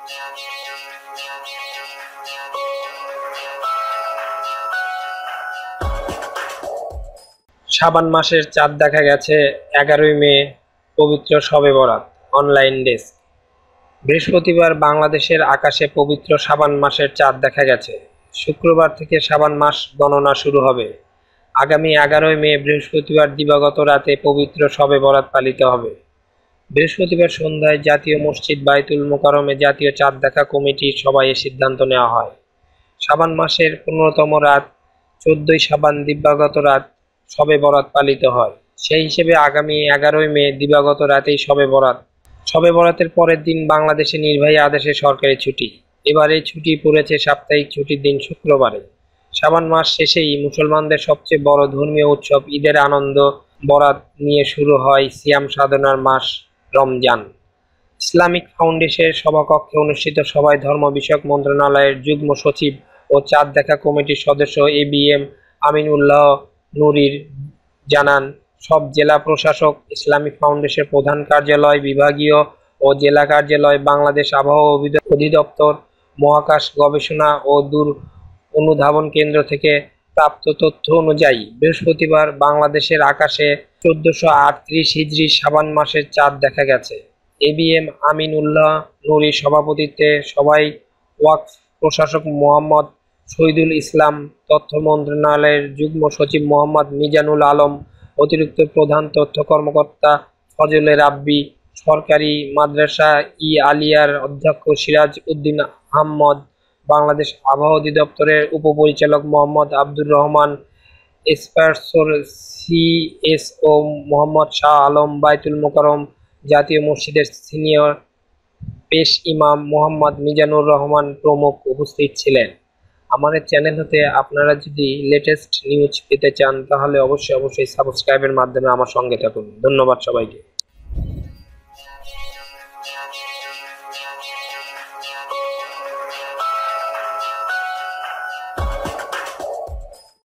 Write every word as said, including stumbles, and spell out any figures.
শাবান মাসের চাঁদ দেখা গেছে এগারোই মে, পবিত্র শবে বরাত। Online desk. বৃহস্পতিবার বাংলাদেশের আকাশে পবিত্র শাবান মাসের চাঁদ দেখা গেছে। শুক্রবার থেকে শাবান মাস গণনা শুরু হবে। আগামী এগারোই মে বৃহস্পতিবার দিবাগত রাতে পবিত্র শবে বরাত পালিত হবে। বৃহস্পতিবার সন্ধ্যায় জাতীয় মসজিদ বাইতুল মোকাররমে জাতীয় চাঁদ দেখা কমিটির সভায় সিদ্ধান্ত নেওয়া হয়। শাবান মাসের পনেরোতম রাত চোদ্দই শাবান দিবাগত রাত শবে বরাত পালিত হয়। সেই হিসেবে আগামী এগারোই মে দিবাগত রাতেই শবে বরাত। শবে বরাতের পরের দিন বাংলাদেশে নির্বাহী আদেশে সরকারি ছুটি। এবার এই ছুটি পড়েছে সাপ্তাহিক ছুটির দিন শুক্রবারে। শাবান মাস শেষেই মুসলমানদের সবচেয়ে বড় ধর্মীয় উৎসব ঈদের আনন্দ বরাত নিয়ে শুরু হয় সিয়াম সাধনার মাস রমজান। ইসলামিক ফাউন্ডেশনের সভাকক্ষে অনুষ্ঠিত সভায় ধর্ম বিষয়ক মন্ত্রণালয়ের যুগ্ম সচিব ও চাঁদ দেখা কমিটির সদস্য এ বি এম আমিনুল্লাহ নুরীর জানান, সব জেলা প্রশাসক, ইসলামিক ফাউন্ডেশনের প্রধান কার্যালয়, বিভাগীয় ও জেলা কার্যালয়, বাংলাদেশ আবহাওয়া অধিদপ্তর, মহাকাশ গবেষণা ও দূর অনুধাবন কেন্দ্র থেকে প্রাপ্ত তথ্য অনুযায়ী বৃহস্পতিবার বাংলাদেশের আকাশে চোদ্দশো আটত্রিশ হিজরি শাবান মাসের চাঁদ দেখা গেছে। এ বি এম আমিনুল্লাহ নুরীর সভাপতিত্বে সভায় ওয়াকফ প্রশাসক মোহাম্মদ শহীদুল ইসলাম, তথ্য মন্ত্রণালয়ের যুগ্ম সচিব মোহাম্মদ মিজানুল আলম, অতিরিক্ত প্রধান তথ্য কর্মকর্তা ফজলে রাব্বি, সরকারি মাদ্রাসা ই আলিয়ার অধ্যক্ষ সিরাজ উদ্দিন আহমদ, বাংলাদেশ আবহাওয়া অধিদপ্তরের উপপরিচালক মোহাম্মদ আব্দুর রহমান, এসপারসোর C S O Mohammad Shah Alam, Baitul Mukarram জাতীয় মসজিদের সিনিয়র পেশ ইমাম মোহাম্মদ মিজানুর রহমান প্রমুখ উপস্থিত ছিলেন। আমাদের চ্যানেল হতে আপনারা যদি লেটেস্ট নিউজ পেতে চান তাহলে অবশ্যই অবশ্যই সাবস্ক্রাইবের মাধ্যমে আমার সঙ্গে থাকুন। ধন্যবাদ সবাইকে।